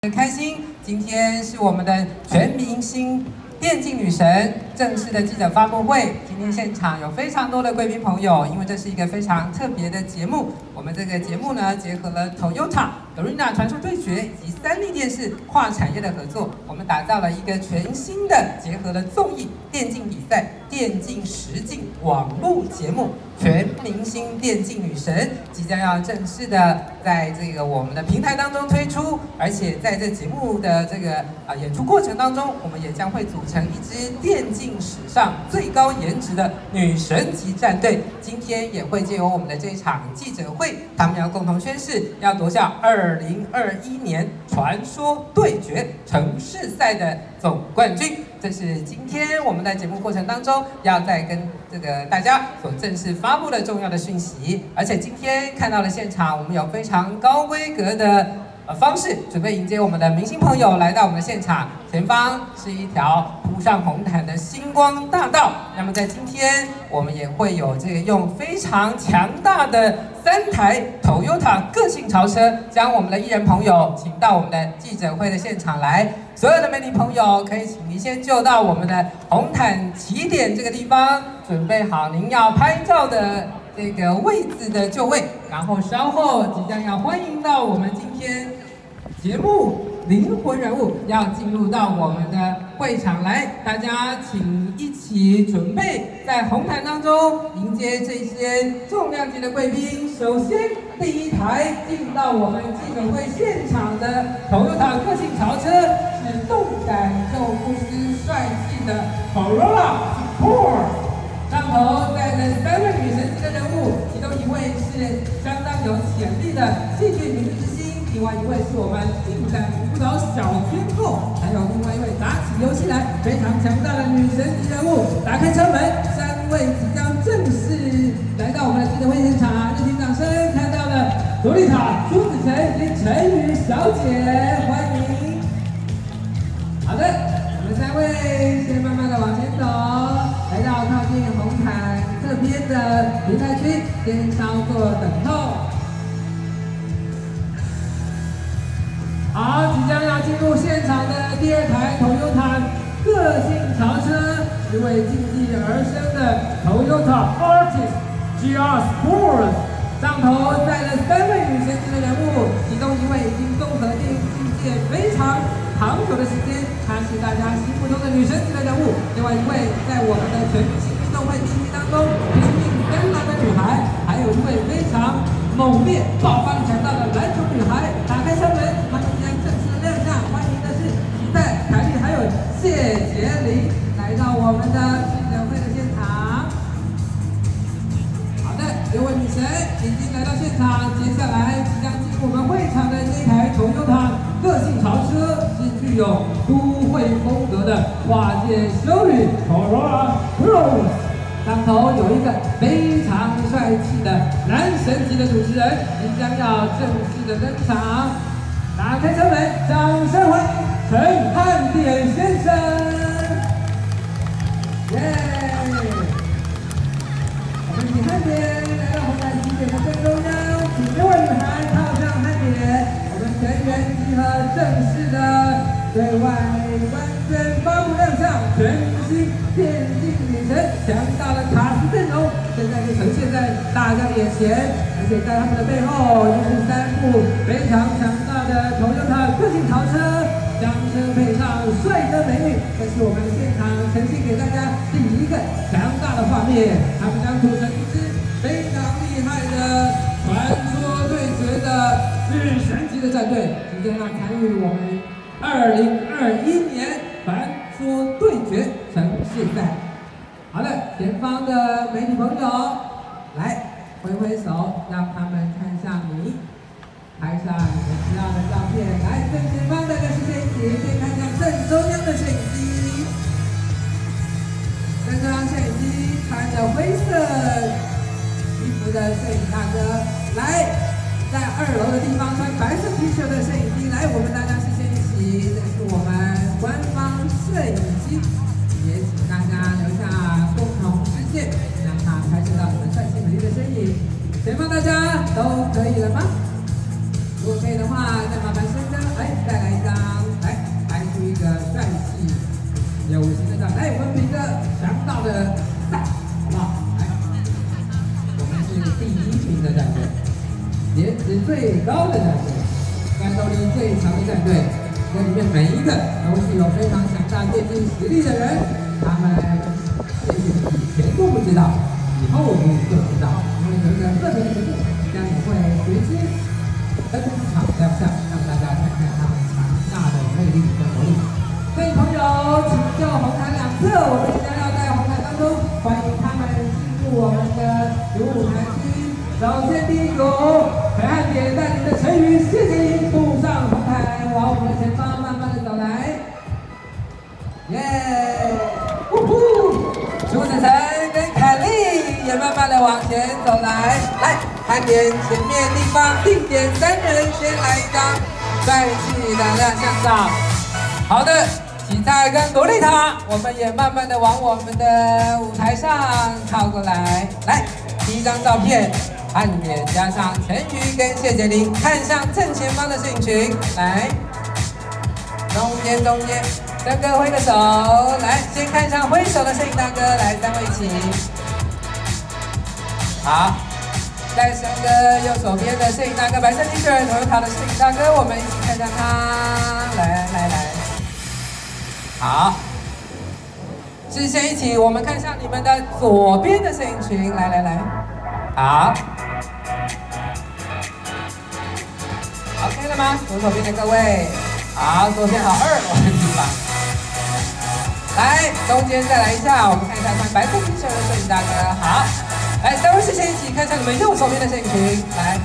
很开心，今天是我们的全明星电竞女神正式的记者发布会。今天现场有非常多的贵宾朋友，因为这是一个非常特别的节目。我们这个节目呢，结合了 Toyota、Garena 传说对决以及三立电视跨产业的合作，我们打造了一个全新的结合了综艺、电竞比赛、电竞实境网络节目。 全明星电竞女神即将要正式的在这个我们的平台当中推出，而且在这节目的这个演出过程当中，我们也将会组成一支电竞史上最高颜值的女神级战队。今天也会借由我们的这一场记者会，他们要共同宣誓要夺下2021年传说对决城市赛的总冠军。 这是今天我们在节目过程当中要再跟这个大家所正式发布的重要的讯息，而且今天看到了现场，我们有非常高规格的方式准备迎接我们的明星朋友来到我们的现场。前方是一条铺上红毯的星光大道，那么在今天我们也会有这个用非常强大的3台 Toyota 个性豪车，将我们的艺人朋友请到我们的记者会的现场来。 所有的媒体朋友，可以请您先就到我们的红毯起点这个地方，准备好您要拍照的这个位置的就位，然后稍后即将要欢迎到我们今天节目灵魂人物要进入到我们的会场来，大家请一起准备在红毯当中迎接这些重量级的贵宾。首先，第一台进到我们记者会现场的 Toyota 个性豪车。 是动感又不失帅气的 Corolla Sport。上头带着3位女神级的人物，其中一位是相当有潜力的戏剧明日之星，另外一位是我们进展舞蹈小天后，还有另外一位打起游戏来非常强大的女神级人物。打开车门，3位即将正式来到我们的记者会现场，热情掌声看到了洛丽塔、朱子晨以及陈宇小姐，欢迎。 好的，我们3位先慢慢的往前走，来到靠近红毯这边的平台区，先稍作等候。好，即将要进入现场的第2台 Toyota 个性豪车，是为竞技而生的 Toyota Artist GR Sports， 上头载了3位女神级的人物，其中一位已经综合电竞界非常 长久的时间，她是大家心目中的女神级的人物。另外一位，在我们的全明星运动会竞技当中拼命跟浪的女孩，还有一位非常猛烈、爆发力强大的篮球女孩。打开车门，她们将正式亮相，欢迎的是比赛凯莉还有谢洁玲来到我们的记者会的现场。好的，6位女神已经来到现场，接下来即将进入我们会场的这一台 Toyota 个性豪车。 具有都会风格的跨界修女 Corolla Cross， 上头有一个非常帅气的男神级的主持人，即将要正式的登场。打开车门，掌声欢迎陈汉典先生！耶！我们请汉典来到红毯起点的正中央，请6位女孩套上汉典，我们全员集合正式的。 对外官宣发布亮相，全明星电竞女神强大的卡司阵容，现在就呈现在大家的眼前，而且在他们的背后就是3部非常强大的 Toyota 个性豪车，将车配上帅哥美女，这是我们现场呈现给大家第一个强大的画面。他们将组成一支非常厉害的传说对决的女神级的战队，即将要参与我们 2021年传说对决城市赛。好的，前方的媒体朋友，来挥挥手，让他们看向你，拍上你们需要的照片。来，正前方的摄影机，先看向正中央的摄影机。正中央摄影机穿着灰色衣服的摄影大哥，来，在2楼的地方穿白色 T 恤的摄影机，来，我们大家是。 这是我们官方摄影机，也请大家留下共同视线，让它拍摄到你们帅气美丽的身影。前方大家都可以了吗？如果可以的话，再麻烦先生，再来一张。 最高的战队，战斗力最强的战队。这里面每一个都是有非常强大电竞实力的人，他们也许以前都不知道，以后我们就知道，因为有一个特别的节目，将也会随机登场亮相，让大家看看他们强大的魅力跟活力。各位朋友，请就红毯两侧，我们即将要在红毯当中欢迎他们进入我们的主舞台区。首先第一组，北汉典带领的陈宇、谢谢你步上红毯，往我们的前方慢慢的走来。耶！呼呼！朱子成跟凯莉也慢慢的往前走来。来，汉典前面地方定点3人，先来一张帅气的亮相照。好的。喜菜跟洛丽塔，我们也慢慢的往我们的舞台上靠过来。来，第一张照片，汉典加上陈瑜跟谢洁玲，看向正前方的摄影群。来，中间，三哥挥个手，来，先看向挥手的摄影大哥，来，3位一起。好，在3哥右手边的摄影大哥，白色 T 恤，Toyota的摄影大哥，我们一起看向他，来。好，视线一起，我们看向你们的左边的摄影群，来，好 ，OK 了吗？左手边的各位，好，左边好2楼的地方，来，中间再来一下，我们看一下穿白色 T 恤的摄影大哥，好，来，3位视线一起看向你们右手边的摄影群，来，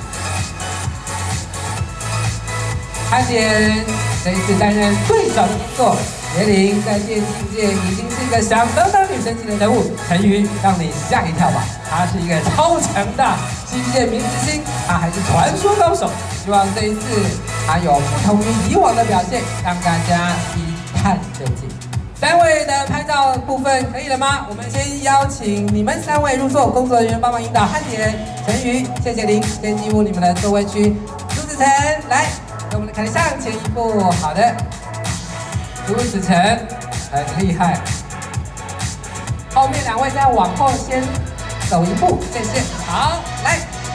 汉典这一次担任队长的工作。洁玲在电竞界已经是一个响当当女神级的人物，陈瑜让你吓一跳吧？她是一个超强大世界明星，她还是传说高手。希望这一次她有不同于以往的表现，让大家一探究竟。3位的拍照部分可以了吗？我们先邀请你们3位入座，工作人员帮忙引导汉典、陈瑜、谢洁玲先进入你们的座位区。朱子成来，跟我们的凯莉上前一步，好的。朱子成很厉害，后面2位再往后先走一步，谢谢。好，来，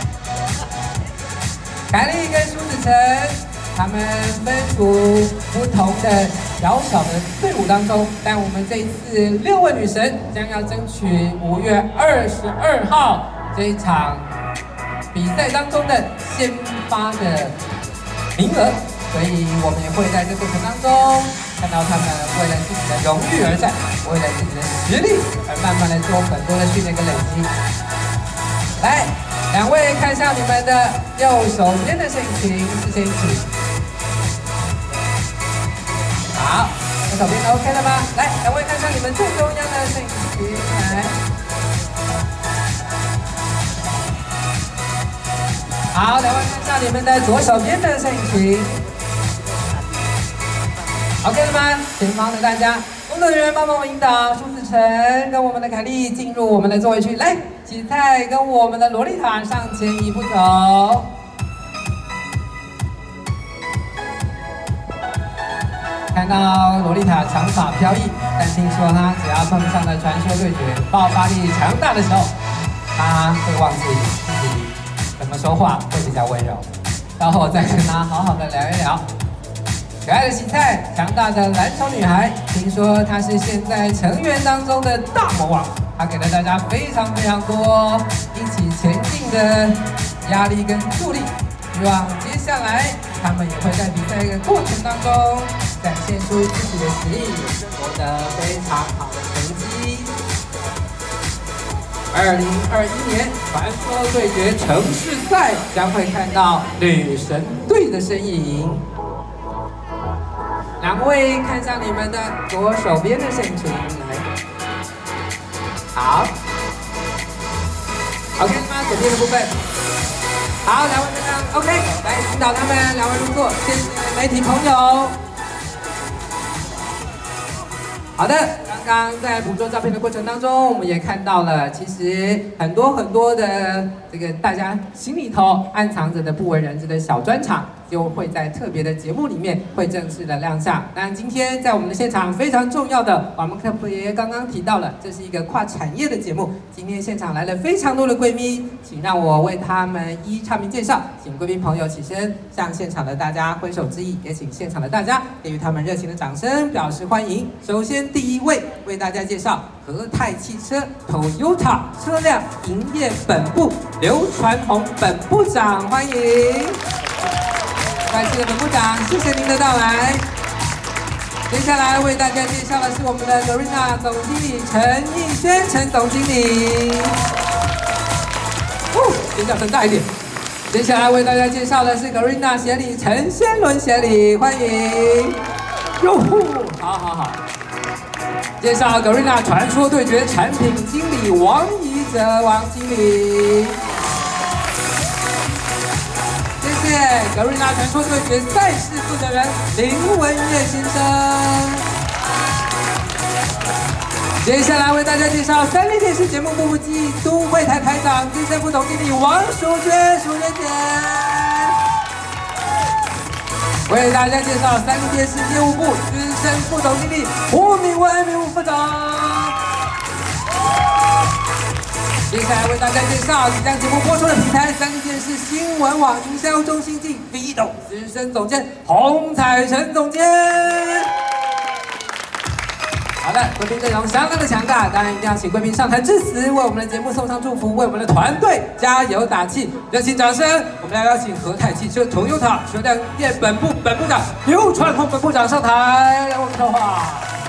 凯莉跟朱子成他们分属不同的小的队伍当中，但我们这一次6位女神将要争取5月22号这一场比赛当中的先发的名额，所以我们也会在这过程当中。看到他们为了自己的荣誉而战，为了自己的实力而慢慢的做很多的训练跟累积。来，2位看向你们的右手边的摄影群，视线一起。好，右手边 OK 了吗？来，2位看向你们正中央的摄影群，来。好，2位看向你们的左手边的摄影群。OK 了吗？前方的大家，工作人员帮忙我引导朱子成跟我们的凯莉进入我们的座位区。来，喜菜跟我们的洛丽塔上前一步走。看到洛丽塔长发飘逸，但听说她只要碰上了传说对决，爆发力强大的时候，她会忘记自己怎么说话会比较温柔。稍后再跟她好好的聊一聊。可爱的喜菜，强大的篮球女孩，听说她是现在成员当中的大魔王，她给了大家非常多一起前进的压力跟助力。希望接下来他们也会在比赛的过程当中展现出自己的实力，获得非常好的成绩。2021年传说对决城市赛将会看到女神队的身影。2位看向你们的左手边的摄影群，来，好 ，OK 吗？左边的部分，好，2位看向 OK， 来引导他们2位入座，谢谢媒体朋友。好的，刚刚在捕捉照片的过程当中，我们也看到了，其实很多的这个大家心里头暗藏着的不为人知的小专场， 就会在特别的节目里面会正式的亮相。当然，今天在我们的现场非常重要的，我们特别刚刚提到了，这是一个跨产业的节目。今天现场来了非常多的贵宾，请让我为他们一一唱名介绍。请贵宾朋友起身，向现场的大家挥手致意，也请现场的大家给予他们热情的掌声，表示欢迎。首先，第一位为大家介绍和泰汽车 Toyota 车辆营业本部刘传宏本部长，欢迎。感谢本部长，谢谢您的到来。接下来为大家介绍的是我们的 Garena 总经理陈义轩，陈总经理。尖叫声大一点。接下来为大家介绍的是 Garena 协理陈先伦协理，欢迎。哟呼，好。介绍 Garena 传说对决产品经理王怡哲王经理。谢谢 Garena 传说对决赛事负责人林文业先生。接下来为大家介绍三立电视节目部部记都会台台长资深副总经理王淑娟淑娟姐。为大家介绍三立电视业务部资深副总经理胡敏文敏武副总。接下来为大家介绍即将节目播出的平台三立电视新闻网营销中心暨 Vido 资深总监洪彩成总监。好的，贵宾阵容相当的强大，当然一定要请贵宾上台致辞，为我们的节目送上祝福，为我们的团队加油打气，热情掌声！我们来邀请和泰汽车 Toyota 车辆业本部本部长刘传宏本部长上台来为我们说话。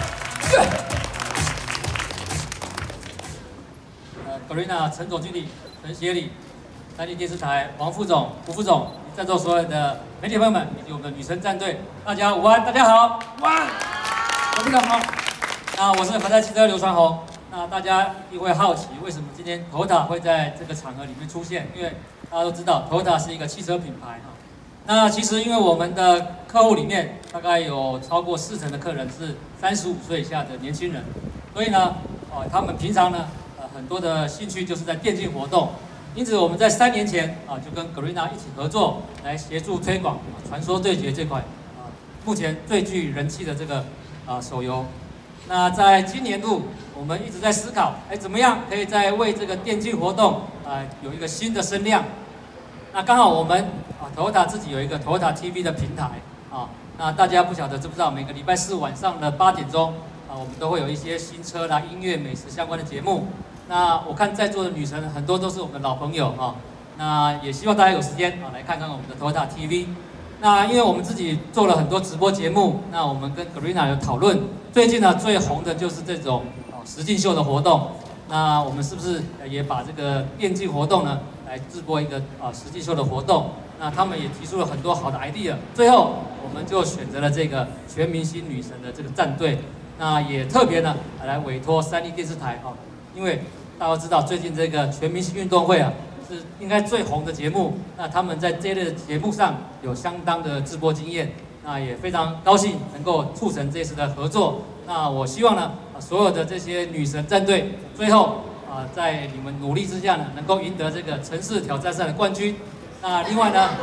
Garena 陈总经理、陈协理、三立电视台王副总、胡副总，在座所有的媒体朋友们，以及我们的女神战队，大家午安，大家好，午安，董事长好。那我是和泰汽车刘传宏。那大家一定会好奇，为什么今天 Toyota 会在这个场合里面出现？因为大家都知道 Toyota 是一个汽车品牌哈。那其实因为我们的客户里面大概有超过40%的客人是35岁以下的年轻人，所以呢，他们平常呢，很多的兴趣就是在电竞活动。因此我们在3年前就跟 Garena 一起合作，来协助推广传说对决这款目前最具人气的这个手游。那在今年度，我们一直在思考，怎么样可以在为这个电竞活动有一个新的声量。那刚好我们Toyota 自己有一个 Toyota TV 的平台那大家不晓得知不知道，每个礼拜4晚上的8点钟我们都会有一些新车啦、音乐、美食相关的节目。那我看在座的女神很多都是我们的老朋友那也希望大家有时间来看看我们的 Toyota TV。那因为我们自己做了很多直播节目，那我们跟 Garena 有讨论，最近呢最红的就是这种实境秀的活动。那我们是不是也把这个电竞活动呢来制播一个实境秀的活动？那他们也提出了很多好的 idea， 最后我们就选择了这个全明星女神的这个战队。那也特别呢来委托三立电视台因为大家都知道最近这个全明星运动会是应该最红的节目，那他们在这类的节目上有相当的直播经验，那也非常高兴能够促成这次的合作。那我希望呢，所有的这些女神战队最后在你们努力之下呢，能够赢得这个城市挑战赛的冠军。那另外呢，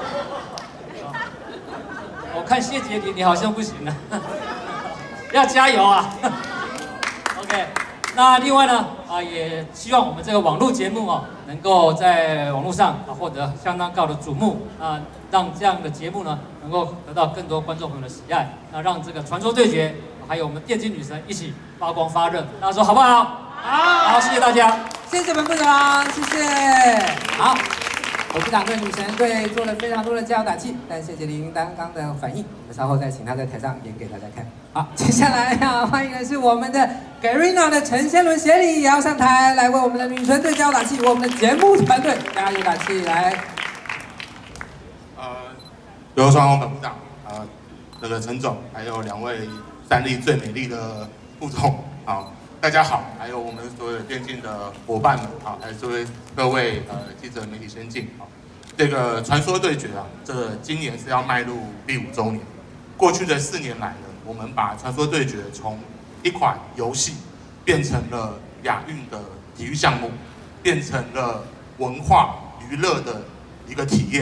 我看谢杰你好像不行了，要加油啊！OK。那另外呢，也希望我们这个网络节目能够在网络上获得相当高的瞩目让这样的节目呢能够得到更多观众朋友的喜爱，那让这个传说对决还有我们电竞女神一起发光发热，大家说好不好？好，谢谢大家， 谢谢本部长，谢谢。好。本部长对女神队做了非常多的加油打气，但谢谢您刚刚的反应，我们稍后再请他在台上演给大家看。好，接下来要欢迎的是我们的 Garena 的陈先伦协理也要上台来为我们的女神队加油打气，为我们的节目团队加油打气。来， 刘传宏本部长，这个陈总，还有2位三立最美丽的副总，大家好，还有我们所有电竞的伙伴们，还有各位记者媒体先进，这个传说对决这今年是要迈入第5周年。过去的4年来呢，我们把传说对决从一款游戏变成了亚运的体育项目，变成了文化娱乐的一个体验。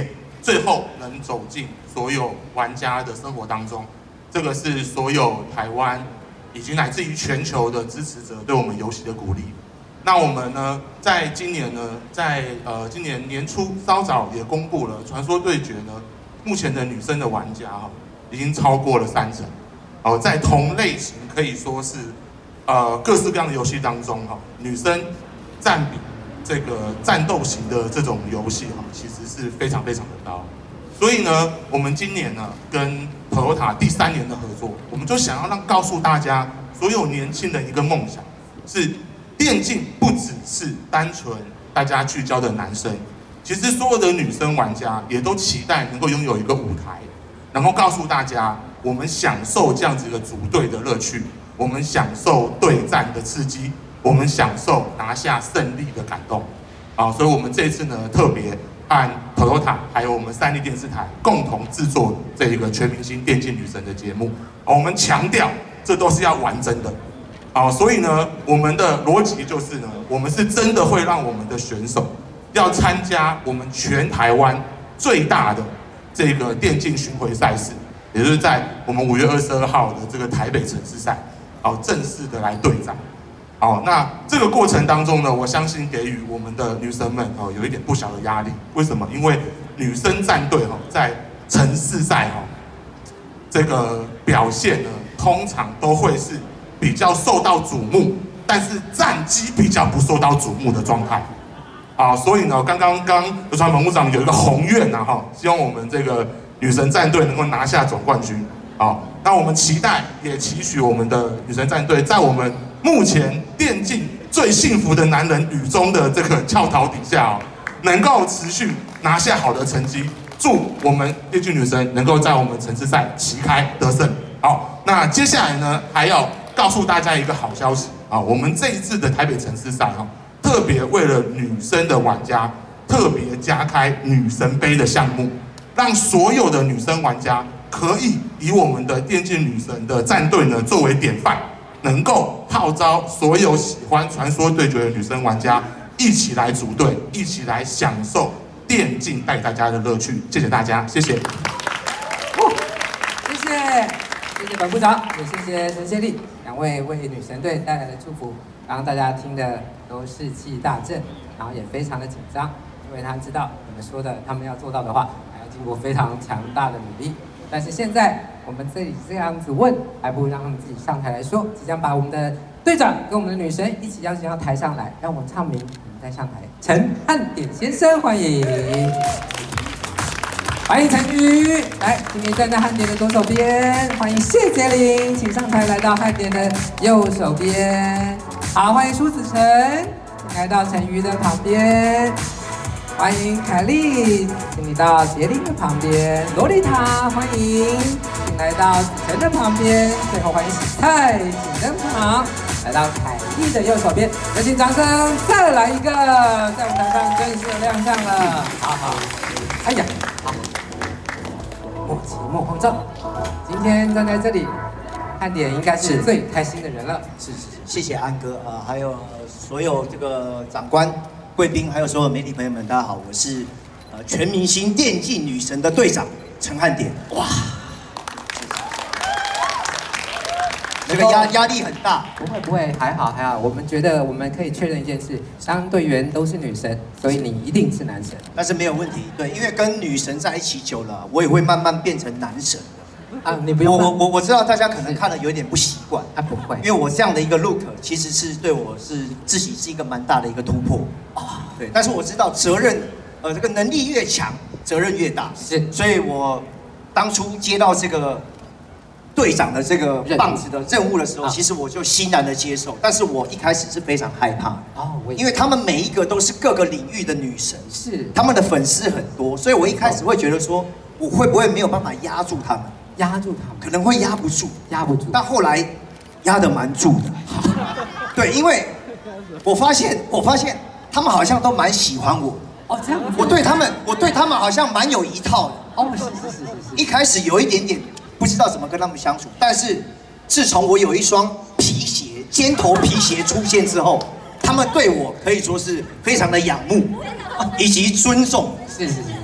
最后能走进所有玩家的生活当中。这个是所有台湾以及乃至于全球的支持者对我们游戏的鼓励。那我们呢，在今年呢，今年年初稍早也公布了《传说对决》呢，目前的女生的玩家已经超过了30%。在同类型可以说是各式各样的游戏当中女生占比这个战斗型的这种游戏其实是非常非常的高。所以呢，我们今年呢跟 Toyota 第3年的合作，我们就想要告诉大家，所有年轻人一个梦想是电竞不只是单纯大家聚焦的男生，其实所有的女生玩家也都期待能够拥有一个舞台，然后告诉大家，我们享受这样子一个组队的乐趣，我们享受对战的刺激，我们享受拿下胜利的感动。所以我们这一次呢，特别和 Toyota 还有我们3立电视台共同制作这一个全明星电竞女神的节目。我们强调，这都是要玩真的。所以呢，我们的逻辑就是呢，我们是真的会让我们的选手要参加我们全台湾最大的这个电竞巡回赛事，也就是在我们5月22号的这个台北城市赛，正式的来对战。那这个过程当中呢，我相信给予我们的女神们有一点不小的压力。为什么？因为女生战队在城市赛这个表现呢，通常都会是比较受到瞩目，但是战绩比较不受到瞩目的状态。所以呢，刚流传本部长有一个宏愿希望我们这个女神战队能够拿下总冠军。那我们期待也期许我们的女神战队在我们目前电竞最幸福的男人雨中的这个翘头底下能够持续拿下好的成绩。祝我们电竞女神能够在我们城市赛旗开得胜。那接下来呢，还要告诉大家一个好消息我们这一次的台北城市赛特别为了女生的玩家，特别加开女神杯的项目，让所有的女生玩家可以以我们的电竞女神的战队呢作为典范，能够号召所有喜欢传说对决的女生玩家一起来组队，一起来享受电竞带给大家的乐趣。谢谢大家，谢谢。 谢谢本部长，也谢谢陈谢丽2位为女神队带来的祝福。刚刚大家听的都士气大振，然后也非常的紧张，因为他知道你们说的他们要做到的话，还要经过非常强大的努力。但是现在我们这里这样子问，还不如让他们自己上台来说。即将把我们的队长跟我们的女神一起邀请到台上来，让我唱名，我们再上台。陈汉典先生，欢迎，欢迎陈瑜，来，今天站在汉典的左手边。欢迎谢杰玲，请上台来到汉典的右手边。好，欢迎苏子成，请来到陈瑜的旁边。欢迎凯莉，请你到杰玲的旁边。洛丽塔，欢迎，请来到子晨的旁边。最后欢迎喜菜，请登场，来到凯莉的右手边。有请掌声，再来一个，在舞台上正式亮相了。好，哎呀，好，默契莫慌张。今天站在这里，汉典应该是最开心的人了。 是，谢谢安哥还有所有这个长官、贵宾，还有所有媒体朋友们，大家好，我是全明星电竞女神的队长陈汉典。哇，这个压力很大。 不会，还好。我们觉得我们可以确认一件事，当队员都是女神，所以你一定是男神。 但是没有问题，对，因为跟女神在一起久了，我也会慢慢变成男神。 你不用。 我知道大家可能看了有点不习惯， 不会， 因为我这样的一个 look 其实是对我是自己是一个蛮大的一个突破对，但是我知道责任，这个能力越强，责任越大， 是， 所以我当初接到这个队长的这个棒子的任务的时候，其实我就欣然的接受，但是我一开始是非常害怕因为他们每一个都是各个领域的女神， 是， 他们的粉丝很多，所以我一开始会觉得说，我会不会没有办法压住他们？可能会压不住，但后来压得蛮住的。对，因为我发现他们好像都蛮喜欢我。 这样子。 我对他们好像蛮有一套的。 是。 一开始有一点点不知道怎么跟他们相处，但是自从我有一双皮鞋，尖头皮鞋出现之后，他们对我可以说是非常的仰慕以及尊重。 是。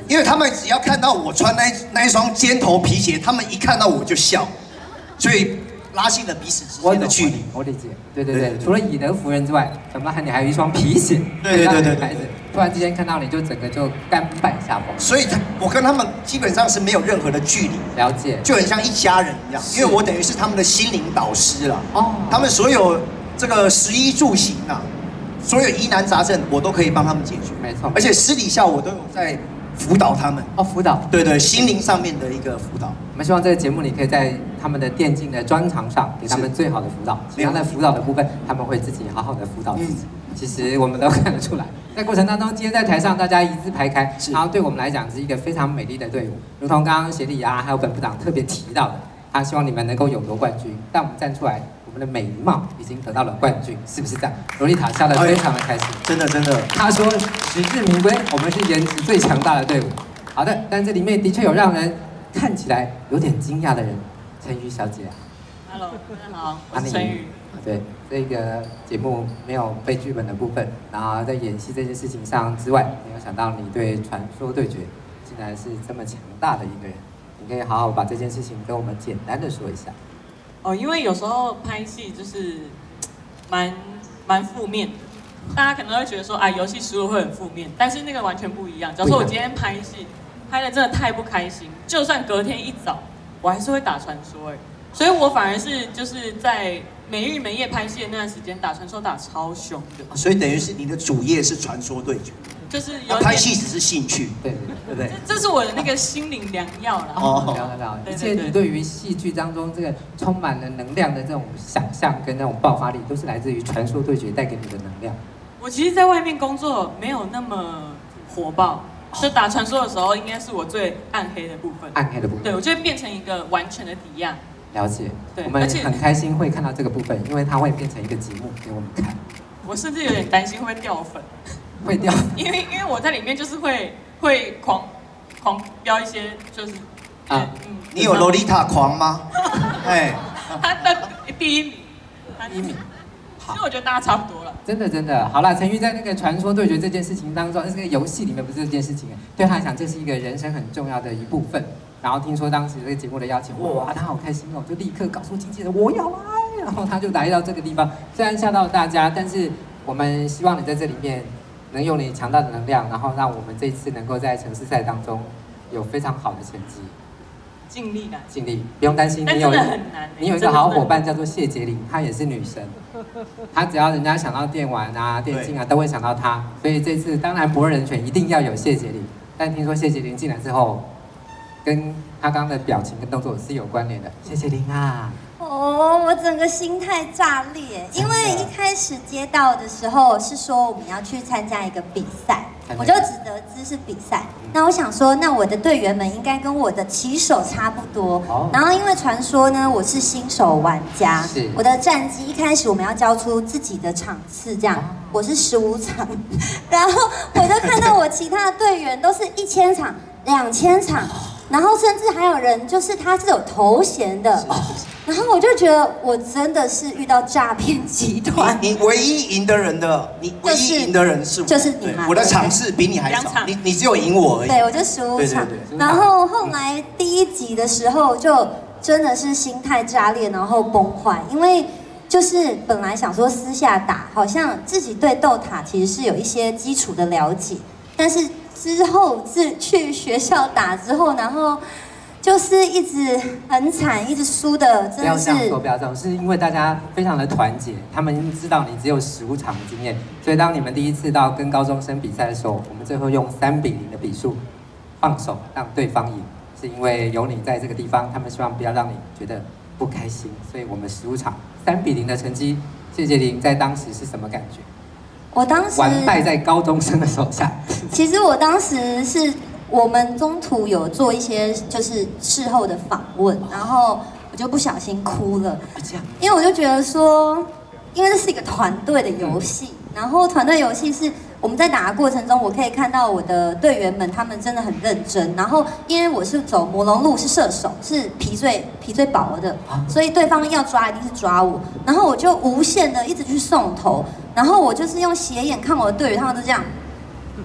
因为他们只要看到我穿那一双尖头皮鞋，他们一看到我就笑，所以拉近了彼此之间的距离。 我理解，对，除了以德服人之外，怎么你还有一双皮鞋？ 对， 孩子突然之间看到你就整个就甘拜下风。 所以我跟他们基本上是没有任何的距离， 了解， 就很像一家人一样，因为我等于是他们的心灵导师了。哦，他们所有这个食衣住行啊，所有疑难杂症我都可以帮他们解决。 没错， 而且私底下我都有在辅导他们。 哦，辅导， 对，心灵上面的一个辅导。 我们希望这个节目你可以在他们的电竞的专长上给他们最好的辅导，其他的辅导的部分他们会自己好好的辅导自己。其实我们都看得出来，在过程当中，今天在台上大家一字排开，然后对我们来讲是一个非常美丽的队伍，如同刚刚协理啊还有本部长特别提到的，他希望你们能够勇夺冠军，但我们站出来，我们的美貌已经得到了冠军，是不是这样？洛丽塔笑得非常的开心， 真的。 他说实至名归，我们是颜值最强大的队伍。好的，但这里面的确有让人看起来有点惊讶的人，陈瑜小姐。 Hello， 大家好，我是陈瑜。 对，这个节目没有背剧本的部分，然后在演戏这件事情上之外，没有想到你对传说对决竟然是这么强大的一个人，你可以好好把这件事情跟我们简单的说一下。 哦，因为有时候拍戏就是蛮负面的，大家可能会觉得说，游戏输了会很负面，但是那个完全不一样。假如说我今天拍戏拍的真的太不开心，就算隔天一早，我还是会打传说所以我反而是就是在没日没夜拍戏的那段时间打传说打超凶的。 所以等于是你的主业是传说对决， 就是有拍戏只是兴趣，对不对？ 这是我的那个心灵良药啦。 了，一切你对于戏剧当中这个充满了能量的这种想象跟那种爆发力，都是来自于传说对决带给你的能量。 我其实，在外面工作没有那么火爆。就打传说的时候，应该是我最暗黑的部分。 暗黑的部分， 对我就会变成一个完全的抵押。 了解， 对， 我们很开心会看到这个部分，因为它会变成一个节目给我们看。 我甚至有点担心会掉粉， 会掉， 因为我在里面就是会狂飙一些，就是你有洛丽塔狂吗？ 他的第一名。其实我觉得大家差不多了。 真的，好了，陈瑜在那个传说对决这件事情当中，这个游戏里面不是这件事情，对他来讲这是一个人生很重要的一部分。然后听说当时这个节目的邀请，哇，他好开心哦，就立刻告诉经纪人我要来，然后他就来到这个地方，虽然吓到大家，但是我们希望你在这里面能用你强大的能量，然后让我们这一次能够在城市赛当中有非常好的成绩。 尽力， 不用担心。 但真的很难。 你有一个好伙伴叫做谢洁玲，她也是女神。她只要人家想到电玩啊、电竞啊，都会想到她。所以这次当然博人权一定要有谢洁玲。但听说谢洁玲进来之后，跟她刚刚的表情跟动作是有关联的。谢洁玲啊。 我整个心态炸裂，因为一开始接到的时候是说我们要去参加一个比赛，我就只得知是比赛。那我想说，那我的队员们应该跟我的棋手差不多。然后因为传说呢，我是新手玩家，我的战绩一开始我们要交出自己的场次，这样我是15场，然后我就看到我其他的队员都是1000场、2000场，然后甚至还有人就是他是有头衔的。然后我就觉得我真的是遇到诈骗集团。 你唯一赢的人是我， 就是你嘛。 我的场次比你还少，你只有赢我而已。 对，我就15场。然后后来第一集的时候，就真的是心态炸裂，然后崩坏，因为就是本来想说私下打，好像自己对斗塔其实是有一些基础的了解，但是之后去学校打之后，然后。就是一直很惨，一直输的，真的是。 不要这样说，是因为大家非常的团结，他们知道你只有15场的经验，所以当你们第一次到跟高中生比赛的时候，我们最后用3-0的比数放手让对方赢，是因为有你在这个地方，他们希望不要让你觉得不开心，所以我们15场3-0的成绩，谢洁玲在当时是什么感觉？ 我当时完败在高中生的手下。 其实我当时是。我们中途有做一些就是事后的访问，然后我就不小心哭了，因为我就觉得说，因为这是一个团队的游戏，然后团队游戏是我们在打的过程中，我可以看到我的队员们他们真的很认真，然后因为我是走魔龙路，是射手，是皮最薄的，所以对方要抓一定是抓我，然后我就无限的一直去送头，然后我就是用斜眼看我的队员，他们都这样。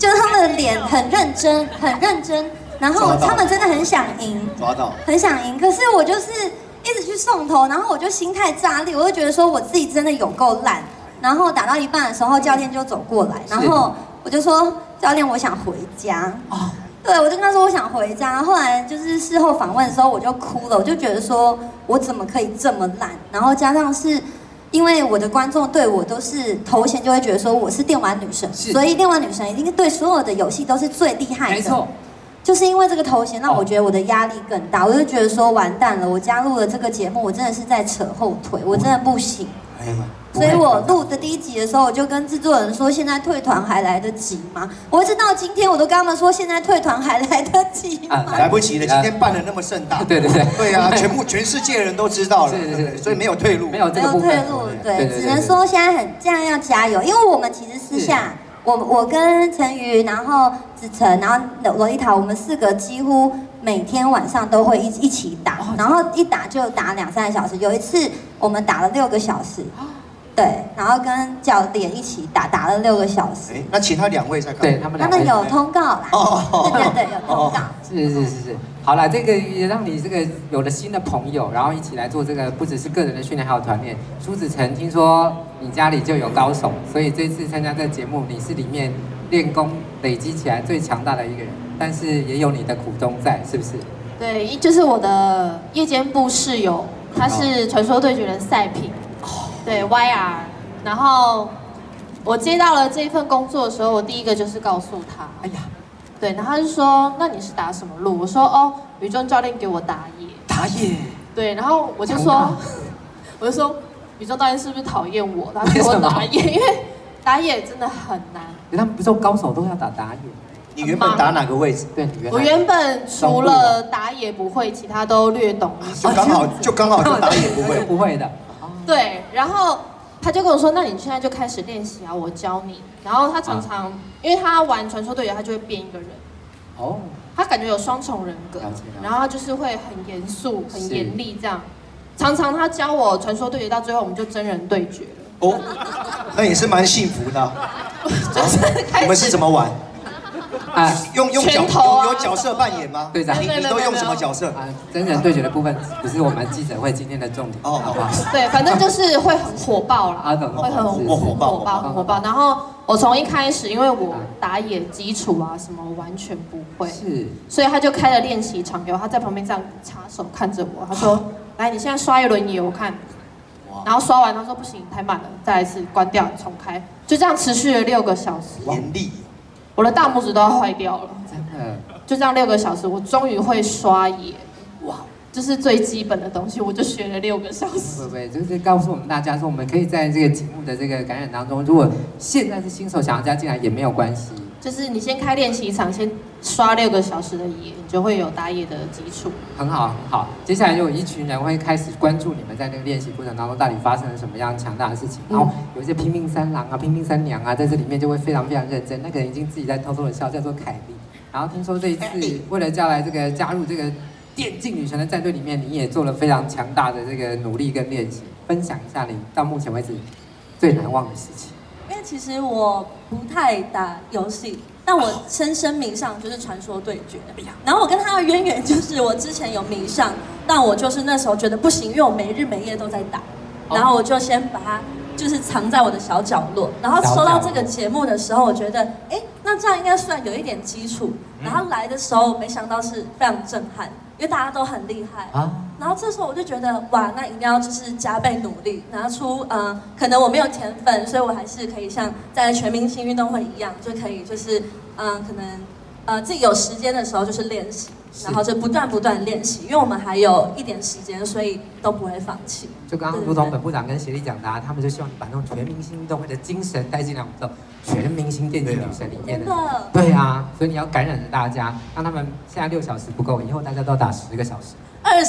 就是他们的脸很认真，很认真，然后他们真的很想赢， 抓到， 很想赢。可是我就是一直去送头，然后我就心态炸裂，我就觉得说我自己真的有够烂。然后打到一半的时候，教练就走过来，然后我就说教练，我想回家。哦。对，我就跟他说我想回家。后来就是事后访问的时候，我就哭了，我就觉得说我怎么可以这么烂？然后加上是因为我的观众对我都是头衔，就会觉得说我是电玩女神，所以电玩女神一定对所有的游戏都是最厉害的。没错，就是因为这个头衔让我觉得我的压力更大，我就觉得说完蛋了，我加入了这个节目，我真的是在扯后腿，我真的不行。所以我录的第1集的时候，我就跟制作人说，现在退团还来得及吗？我一直到今天，我都跟他们说，现在退团还来得及吗？ 来不及了，今天办得那么盛大。 对啊，全世界人都知道了，是，所以没有退路， 没有退路，对，只能说现在要加油，因为我们其实私下，我跟陈瑜，然后子晨，然后罗丽塔，我们4个几乎每天晚上都会一起打，然后一打就打2、3个小时，有一次我们打了6个小时。对，然后跟教练一起打了6个小时。 那其他2位在干嘛？ 对他们有通告啦。对，有通告。 是。好了，这个也让你这个有了新的朋友，然后一起来做这个，不只是个人的训练，还有团练。苏子成，听说你家里就有高手，所以这次参加这个节目，你是里面练功累积起来最强大的一个人，但是也有你的苦衷在，是不是？ 对，就是我的夜间部室友，他是传说对决的赛品。对 YR， 然后我接到了这份工作的时候，我第一个就是告诉他，哎呀，对，然后他就说，那你是打什么路？我说哦，宇中教练给我打野。 打野。 对，然后我就说宇中教练是不是讨厌我？他给我打野，因为打野真的很难。 他们不是高手都要打野。 你原本打哪个位置？ 对， 我原本除了打野不会，其他都略懂一些。 就刚好打野不会的。 对，然后他就跟我说：“那你现在就开始练习啊，我教你。”然后他常常，因为他玩传说对决，他就会变一个人。哦。他感觉有双重人格，然后他就是会很严肃、很严厉这样。常常他教我传说对决，到最后我们就真人对决了。哦， 那也是蛮幸福的。你们是怎么玩？用有角色扮演吗？ 队长， 你都用什么角色？ 真人对决的部分不是我们记者会今天的重点。哦，好吧。 对，反正就是会很火爆啦，会很火爆。然后我从一开始，因为我打野基础啊什么完全不会，是，所以他就开了练习场给我，他在旁边这样插手看着我，他说：“来，你现在刷一轮野我看。”然后刷完，他说：“不行，太慢了，再来一次，关掉，重开。”就这样持续了6个小时。 严厉。 我的大拇指都要坏掉了，真的。就这样6个小时，我终于会刷野，哇！就是最基本的东西，我就学了6个小时。 对，就是告诉我们大家说，我们可以在这个节目的这个感染当中，如果现在是新手想要加进来也没有关系。 就是你先开练习场，先刷6个小时的野，你就会有打野的基础。 很好，很好。接下来就有一群人会开始关注你们在那个练习过程当中到底发生了什么样强大的事情，然后有一些拼命三郎啊、拼命三娘啊，在这里面就会非常认真。那个人已经自己在偷偷的笑，叫做凯莉。然后听说这一次为了加入这个电竞女神的战队里面，你也做了非常强大的这个努力跟练习，分享一下你到目前为止最难忘的事情。 因为其实我不太打游戏，但我深深迷上就是传说对决。然后我跟他的渊源就是我之前有迷上，但我就是那时候觉得不行，因为我没日没夜都在打，然后我就先把它就是藏在我的小角落。然后收到这个节目的时候，我觉得那这样应该算有一点基础。然后来的时候，没想到是非常震撼，因为大家都很厉害啊。然后这时候我就觉得哇，那一定要就是加倍努力，拿出可能我没有甜分，所以我还是可以像在全明星运动会一样，就可以就是可能自己有时间的时候就是练习，然后就不断练习，因为我们还有一点时间，所以都不会放弃。 就刚刚如同本部长跟协力讲的，他们就希望你把那种全明星运动会的精神带进来我们的全明星电竞女神里面的。对啊，所以你要感染着大家，让他们现在6小时不够，以后大家都打10个小时。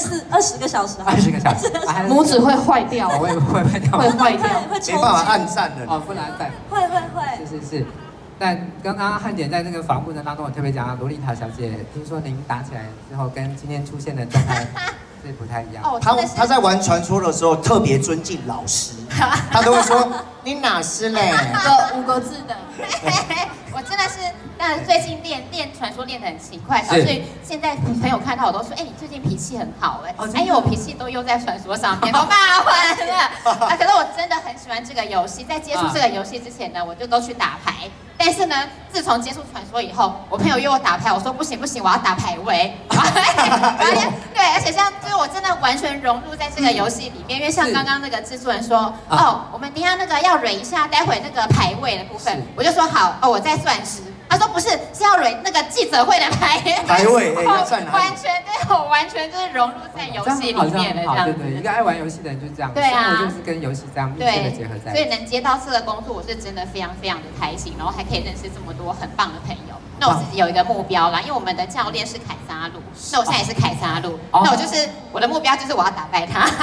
20个小时 ，20个小时， 拇指会坏掉， 会坏掉， 会坏掉， 没办法按赞的不能按赞， 会， 是。但刚刚汉典在那个访问过程当中，我特别讲到罗丽塔小姐，听说您打起来之后，跟今天出现的状态是不太一样。 他在玩传说的时候特别尊敬老师，他都会说你哪师嘞？ 5个字的，我真的是，当然最近练传说练得很勤快，所以现在朋友看到我都说，哎，你最近脾气很好哎，因为我脾气都用在传说上面，都骂完了。可是我真的很喜欢这个游戏，在接触这个游戏之前呢，我就都去打牌。但是呢，自从接触传说以后，我朋友约我打牌，我说不行，我要打排位。对，而且就是我真的完全融入在这个游戏里面，因为像刚刚那个制作人说，我们等一下那个要蕊一下，待会那个排位的部分，我就说好，我在算时。他说不是，是要蕊那个记者会的排位，要算哪里？ 完全对，我完全就是融入在游戏里面的这样子。 对，一个爱玩游戏的人就是这样， 对啊， 就是跟游戏这样密切的结合在一起。 所以能接到这个工作，我是真的非常非常的开心，然后还可以认识这么多很棒的朋友。那我自己有一个目标啦，因为我们的教练是凯撒路，那我现在也是凯撒路，那我就是我的目标就是我要打败他。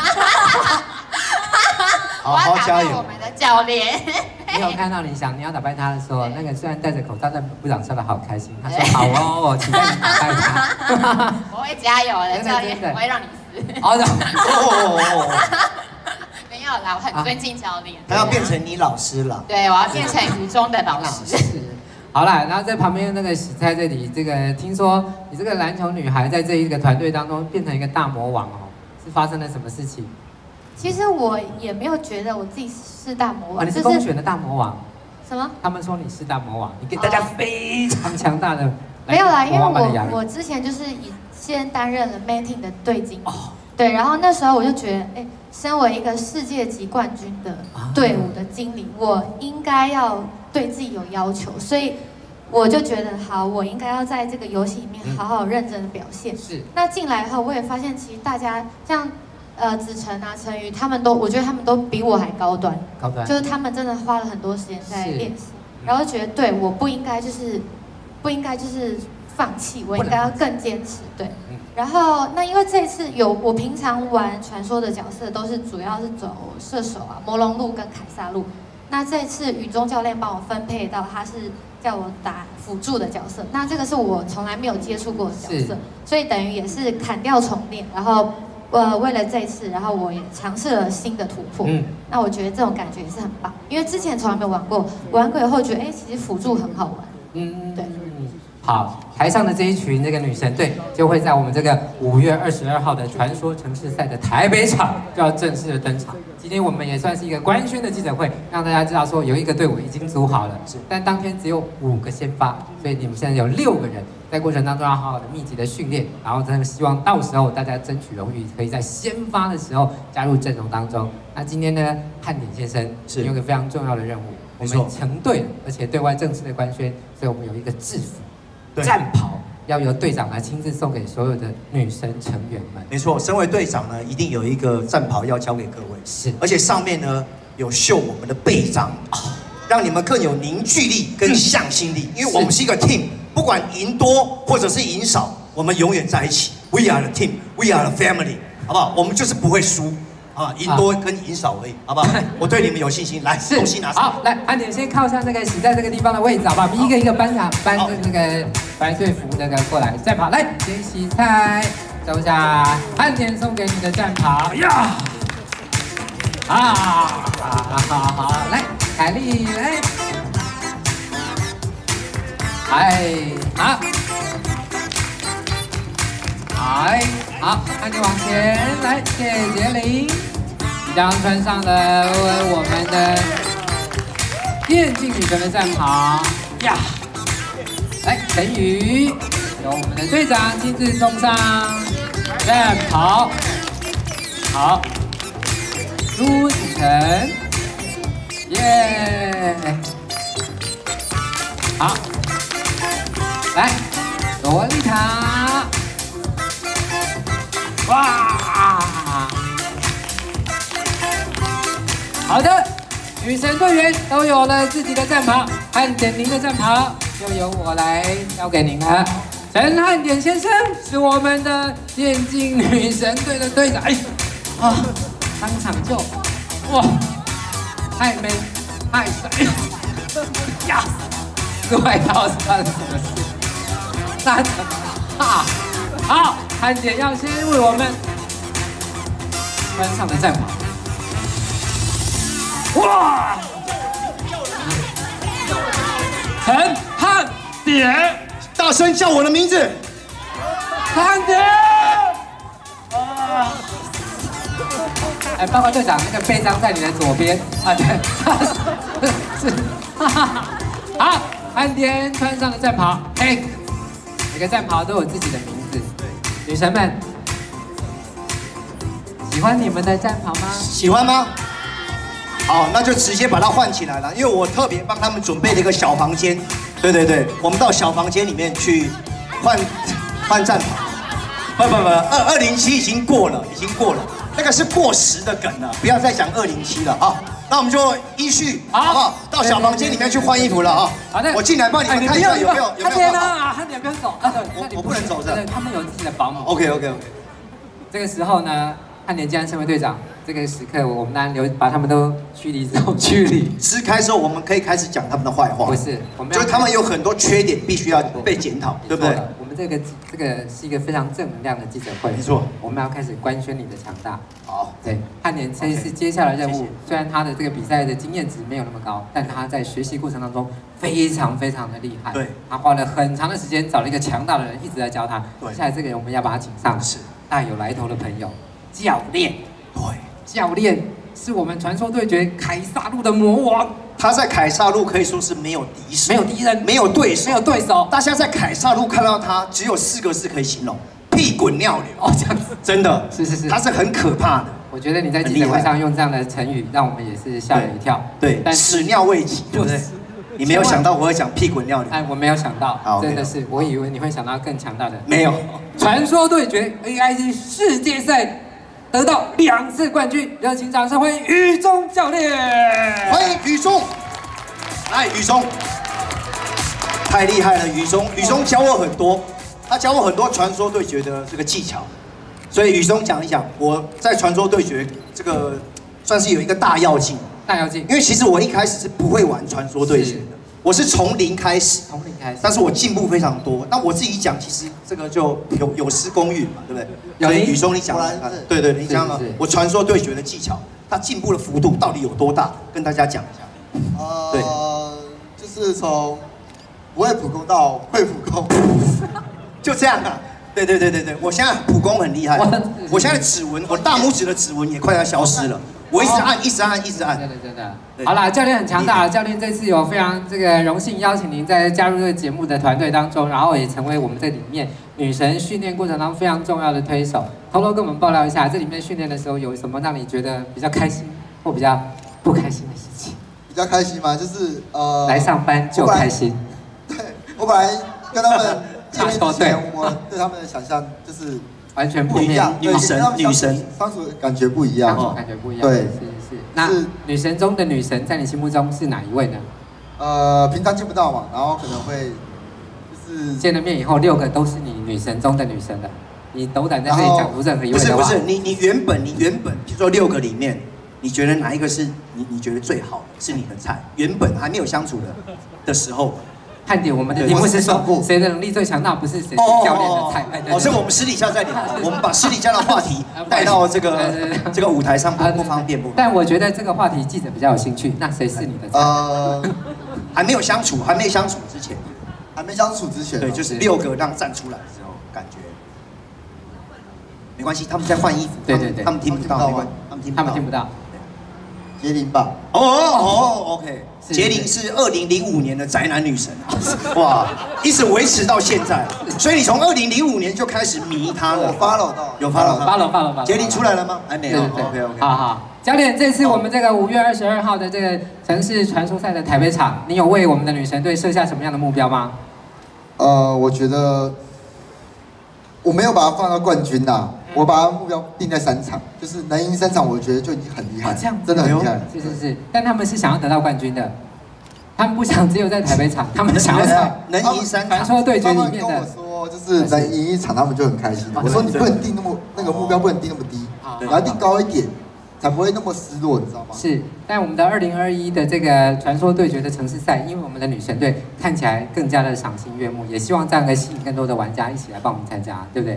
我要打败我们的教练。 你有看到你要打败他的时候，那个虽然戴着口罩，但部长笑得好开心。他说好哦，我期待你打败他。 我会加油的，教练，我会让你死。没有啦，我很尊敬教练。 他要变成你老师了。 对，我要变成雨中的老师。 好啦，然后在旁边那个喜在这里，这个听说你这个篮球女孩在这一个团队当中变成一个大魔王哦，是发生了什么事情？ 其实我也没有觉得我自己是大魔王， 你是公选的大魔王。 什么？ 他们说你是大魔王，你给大家非常强大的。 没有啦，因为我之前就是先担任了 Mating 的队经理，对，然后那时候我就觉得，哎，身为一个世界级冠军的队伍的经理，我应该要对自己有要求，所以我就觉得好，我应该要在这个游戏里面好好认真的表现。是。那进来后，我也发现其实大家像子晨啊、陈瑜，我觉得他们都比我还高端，就是他们真的花了很多时间在练习，然后觉得对，我不应该就是放弃，我应该要更坚持，对。然后那因为这次我平常玩传说的角色都是主要是走射手啊、魔龙路跟凯撒路，那这次雨中教练帮我分配到他是叫我打辅助的角色，那这个是我从来没有接触过的角色，所以等于也是砍掉重练，然后为了这次，然后我也尝试了新的突破，那我觉得这种感觉也是很棒，因为之前从来没有玩过，玩过以后觉得其实辅助很好玩，对。 好，台上的这一群这个女神队就会在我们这个5月22号的传说城市赛的台北场就要正式的登场。今天我们也算是一个官宣的记者会，让大家知道说有一个队伍已经组好了，但当天只有5个先发，所以你们现在有6个人，在过程当中要好好的密集的训练，然后真的希望到时候大家争取荣誉，可以在先发的时候加入阵容当中。那今天呢，汉典先生是有一个非常重要的任务，我们成队，而且对外正式的官宣，所以我们有一个制服。战袍要由队长来亲自送给所有的女神成员们。 没错，身为队长呢，一定有一个战袍要交给各位。是，而且上面呢有绣我们的背章，让你们更有凝聚力跟向心力。因为我们是一个 team， 不管赢多或者是赢少，我们永远在一起。We are the team, we are the family， 好不好？我们就是不会输。赢多跟赢少而已，好不好？我对你们有信心。来，东西拿上。 好，来，汉典先靠向这个洗在这个地方的位置，好不好？我们一个一个搬那个白队服那个过来，战袍来，先洗菜，走下，汉典送给你的战袍呀！好，来，凯莉来，好，汉典往前来，谢谢杰林。即将穿上了我们的电竞女神的战袍呀！来，陈宇由我们的队长亲自送上战袍。好，朱子晨，耶！好，来，洛丽塔，哇！好的，女神队员都有了自己的战袍，汉典您的战袍就由我来交给您了。陈汉典先生是我们的电竞女神队的队长，当场就哇，太美太帅呀！这外套是发生什么事？那怎么好，汉典要先为我们穿上的战袍。哇！陈汉典， 大声叫我的名字， 汉典。哎，报告队长，那个背章在你的左边啊，对，是，好，汉典穿上了战袍，嘿，每个战袍都有自己的名字。女神们，喜欢你们的战袍吗？ 喜欢吗？好，那就直接把它换起来了，因为我特别帮他们准备了一个小房间。对对对，我们到小房间里面去换战袍。不，207已经过了，那个是过时的梗了，不要再讲207了啊。那我们就依序，好不好？到小房间里面去换衣服了啊。好的，我进来帮你们看一下有没有汉典啊，汉典不用走啊， 我不能走的， 他们有自己的保姆。 OK。 这个时候呢，汉典既然身为队长，这个时刻我们当然把他们都驱离之后驱离。支开之后，我们可以开始讲他们的坏话。不是，我们就是他们有很多缺点，必须要被检讨，对不对？我们这个是一个非常正能量的记者会。没错，我们要开始官宣你的强大。好，对，汉典这一次接下来任务，虽然他的这个比赛的经验值没有那么高，但他在学习过程当中非常的厉害。对，他花了很长的时间找了一个强大的人一直在教他。对，接下来这个人我们要把他请上，是大有来头的朋友。教练，对，教练是我们传说对决凯撒路的魔王。他在凯撒路可以说是没有敌手，没有敌人，没有对手。大家在凯撒路看到他，只有4个字可以形容：屁滚尿流。哦，这样子，真的是，他是很可怕的。我觉得你在记者会上用这样的成语，让我们也是吓了一跳。对，但始料未及，对不对？你没有想到我会讲屁滚尿流。哎，我没有想到，真的是，我以为你会想到更强大的。没有，传说对决 AIC 世界赛。得到2次冠军，热情掌声欢迎宇中教练！欢迎宇中，来宇中，太厉害了，宇中教我很多，他教我很多传说对决的这个技巧，所以宇中讲一讲我在传说对决这个算是有一个大跃进，因为其实我一开始是不会玩传说对决的。我是从零开始，但是我进步非常多。那我自己讲，其实这个就有失公允嘛，对不对？所以宇中你讲，对，你讲了，我传说对决的技巧，它进步的幅度到底有多大？跟大家讲一下。对，就是从不会普攻到会普攻，就这样啊。对，我现在普攻很厉害，我现在指纹，我大拇指的指纹也快要消失了。我一直按。真的。好啦，教练很强大。教练这次有非常这个荣幸邀请您再加入这个节目的团队当中，然后也成为我们这里面女神训练过程当中非常重要的推手。偷偷跟我们爆料一下，这里面训练的时候有什么让你觉得比较开心或比较不开心的事情？比较开心吗？就是来上班就开心。对，我本来跟他们见面之前，我对他们的想象就是完全不一样。女神相处感觉不一样，感觉不一样。对，是。那女神中的女神，在你心目中是哪一位呢？平常见不到嘛，然后可能会就是见了面以后，6个都是你女神中的女神了。你斗胆在这里讲出任何一位的话？不是，你原本，比如说6个里面，你觉得哪一个是你觉得最好的，是你的菜？原本还没有相处的时候。汉典，我们的题目是说谁的能力最强大，不是谁是教练的菜。所以我们私底下再聊，我们把私底下的话题带到这个舞台上，不方便。但我觉得这个话题记者比较有兴趣。那谁是你的菜？还没相处之前，对，就是6个让站出来的时候，感觉没关系，他们在换衣服，对，他们听不到，他们听不到。杰林吧。OK。杰林是2005年的宅男女神，哇，一直维持到现在。所以你从2005年就开始迷她了。有 follow。杰林出来了吗？还没有。OK。好。教练，这次我们这个5月22号的这个城市传说赛的台北场，你有为我们的女神队设下什么样的目标吗？我觉得我没有把它放到冠军呐。我把目标定在3场，就是能赢3场，我觉得就已经很厉害，这样真的很厉害。是，但他们是想要得到冠军的，他们不想只有在台北场，他们想要能赢3场。传说对决里面的，跟我说就是能赢1场，他们就很开心。我说你不能定那个目标不能定那么低，你要定高一点，才不会那么失落，你知道吗？是，但我们的2021的这个传说对决的城市赛，因为我们的女神队看起来更加的赏心悦目，也希望这样的吸引更多的玩家一起来报名参加，对不对？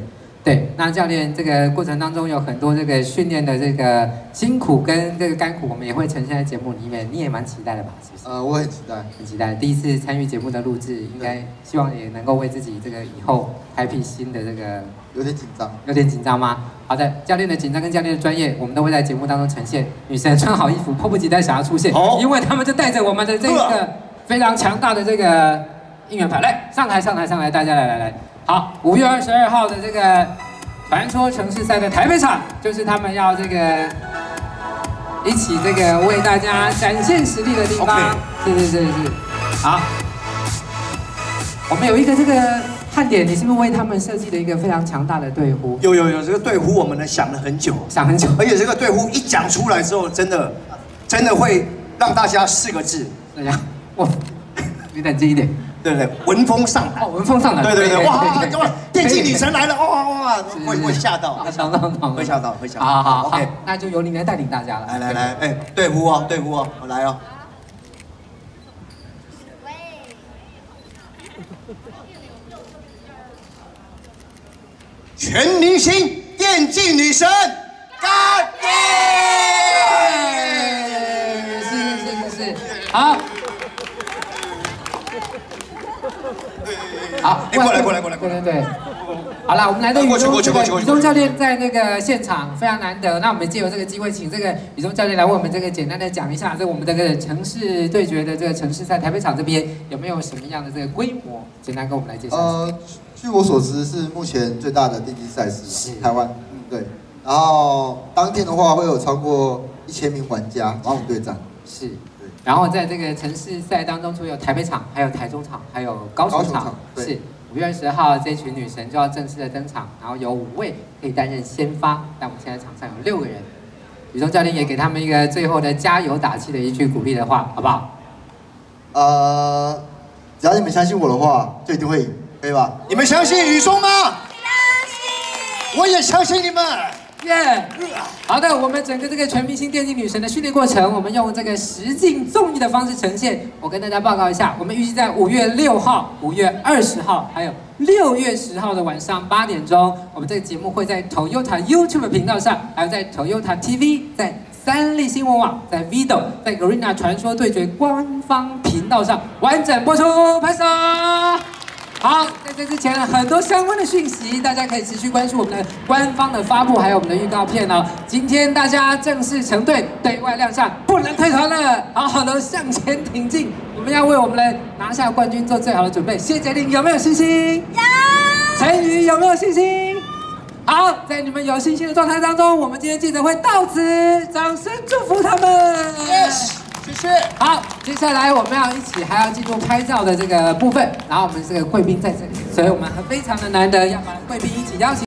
对，那教练这个过程当中有很多这个训练的这个辛苦跟这个甘苦，我们也会呈现在节目里面。你也蛮期待的吧？是不是？ 我很期待， 很期待。第一次参与节目的录制，应该希望也能够为自己这个以后开辟新的这个。 有点紧张， 有点紧张吗？好的，教练的紧张跟教练的专业，我们都会在节目当中呈现。女神穿好衣服，迫不及待想要出现，因为他们就带着我们的这个非常强大的这个应援牌，来上台，大家来。好，5月22号的这个传说城市赛的台北场，就是他们要这个一起这个为大家展现实力的地方。是。好，我们有一个这个汉典，你是不是为他们设计了一个非常强大的队呼？ 有，这个队呼我们呢想了很久，而且这个队呼一讲出来之后，真的会让大家4个字， 怎样？哇，你冷静一点。 对，闻风丧胆。 闻风丧胆。 对，哇，电竞女神来了，哇，会吓到，会吓到。 好 ，OK， 那就由您来带领大家了。 来，哎，队呼哦，我来哦。全明星电竞女神，干爹！ 是，好。好，过来。对。好了，我们来到雨中教练在那个现场非常难得，那我们借由这个机会，请这个雨中教练来为我们这个简单的讲一下，这我们这个城市对决的这个城市赛台北场这边有没有什么样的这个规模，简单跟我们来介绍。 据我所知是目前最大的电竞赛事，台湾，对。然后当天的话会有超过1000名玩家帮我们对战。 是。然后在这个城市赛当中，除了有台北场，还有台中场，还有高雄场，是5月20号这群女神就要正式的登场，然后有5位可以担任先发，但我们现在场上有6个人。雨中教练也给他们一个最后的加油打气的一句鼓励的话，好不好？ 只要你们相信我的话，就一定会赢，可以吧？ 你们相信雨中吗？相信。我也相信你们。 耶！好的，我们整个这个全明星电竞女神的训练过程，我们用这个实境综艺的方式呈现。我跟大家报告一下，我们预计在5月6号、5月20号，还有6月10号的晚上8点钟，我们这个节目会在 Toyota YouTube 频道上，还有在 Toyota TV， 在三立新闻网，在 Vido， 在 Garena 传说对决官方频道上完整播出，拍手！好，在这之前很多相关的讯息，大家可以持续关注我们的官方的发布，还有我们的预告片哦。今天大家正式成队，对外亮相，不能退团了，好好的向前挺进，我们要为我们的拿下冠军做最好的准备。谢杰林有没有信心？有。陈宇有没有信心？好，在你们有信心的状态当中，我们今天记者会到此，掌声祝福他们。 Yes。谢谢。 好，接下来我们要一起还要进入拍照的这个部分，然后我们这个贵宾在这里，所以我们非常的难得要把贵宾一起邀请。